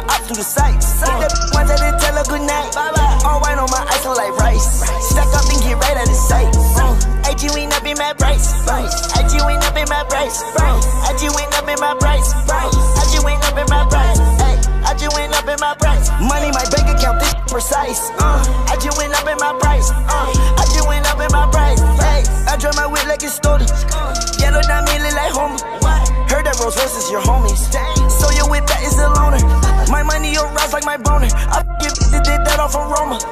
ops through the sights. Hit that ones that didn't tell her good night. All white on my ice, so like rice. Stack up and get right out of sight. AG went up in my price. AG went up in my price. AG went up in my price. AG went up in my price. I just went up in my price. Money, my bank account, this precise. I just went up in my price. I just went up in my price. Hey, I drive my whip like it's stolen. Yellow diamond look like Homer. Heard that Rolls Royce is your homies. So your whip that is the loaner. My money, your rise like my boner. I did that off from Roma.